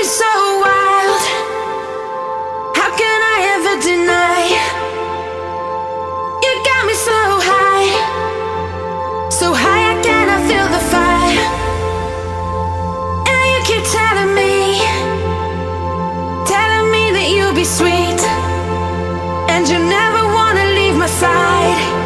me so wild. How can I ever deny? You got me so high, so high I cannot feel the fire. And you keep telling me that you'll be sweet, and you never wanna leave my side.